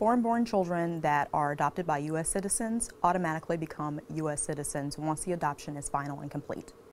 Foreign-born children that are adopted by U.S. citizens automatically become U.S. citizens once the adoption is final and complete.